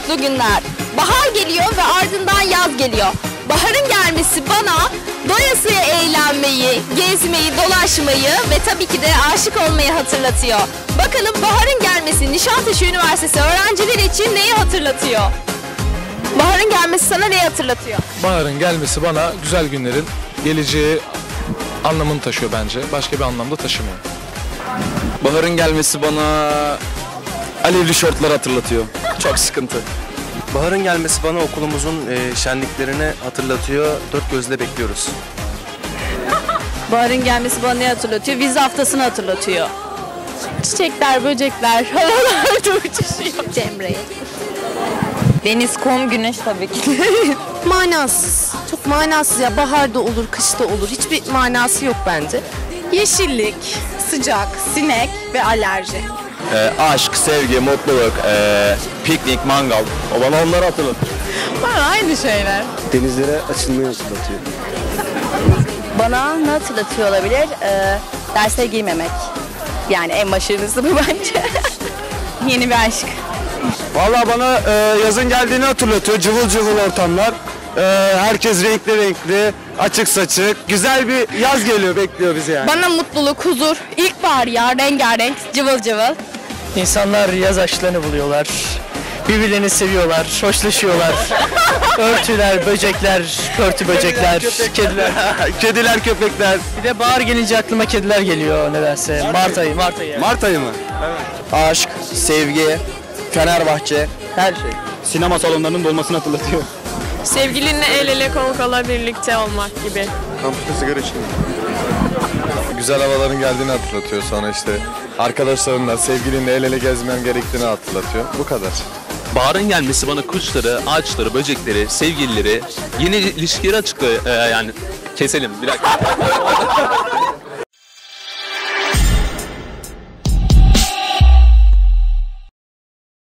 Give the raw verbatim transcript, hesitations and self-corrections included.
mutlu günler. Bahar geliyor ve ardından yaz geliyor. Baharın gelmesi bana doyasıya eğlenmeyi, gezmeyi, dolaşmayı ve tabii ki de aşık olmayı hatırlatıyor. Bakalım baharın gelmesi Nişantaşı Üniversitesi öğrencileri için neyi hatırlatıyor? Baharın gelmesi sana neyi hatırlatıyor? Baharın gelmesi bana güzel günlerin geleceği anlamını taşıyor bence. Başka bir anlamda taşımıyor. Baharın gelmesi bana alevli şortlar hatırlatıyor. Çok sıkıntı. Baharın gelmesi bana okulumuzun e, şenliklerini hatırlatıyor. Dört gözle bekliyoruz. Baharın gelmesi bana ne hatırlatıyor? Vize haftasını hatırlatıyor. Çiçekler, böcekler, havalarda uçuşuyor. Cemre'yi. Deniz, kum, güneş tabii ki. Manasız. Çok manasız ya. Baharda olur, kışta olur. Hiçbir manası yok bence. Yeşillik, sıcak, sinek ve alerji. Ee, aşk, sevgi, mutluluk, ee, piknik, mangal. O bana onları hatırlatıyor. Bana aynı şeyler. Denizlere açılmayı hatırlatıyor. Bana ne hatırlatıyor olabilir? Ee, derse girmemek. Yani en başarılısı bu bence. Yeni bir aşk. Vallahi bana e, yazın geldiğini hatırlatıyor. Cıvıl cıvıl ortamlar. E, herkes renkli renkli, açık saçık. Güzel bir yaz geliyor, bekliyor bizi yani. Bana mutluluk, huzur, ilkbahar ya, rengarenk, cıvıl cıvıl. İnsanlar yaz aşklarını buluyorlar. Birbirlerini seviyorlar, hoşlaşıyorlar. Örtüler, böcekler, pörtü böcekler, kediler. Kediler, köpekler. Bir de bahar gelince aklıma kediler geliyor nedense. Mart ayı, Mart ayı. Mart ayı mı? Evet. Aşk, sevgi, Fenerbahçe. Her şey. Sinema salonlarının dolmasını hatırlatıyor. Sevgilinle el ele kol kola birlikte olmak gibi. Kampüste sigara içiyor. Güzel havaların geldiğini hatırlatıyor. Sonra işte arkadaşlarınla, sevgilinle el ele gezmen gerektiğini hatırlatıyor. Bu kadar. Baharın gelmesi bana kuşları, ağaçları, böcekleri, sevgilileri, yeni ilişkileri açıklıyor. Ee, yani keselim bir dakika.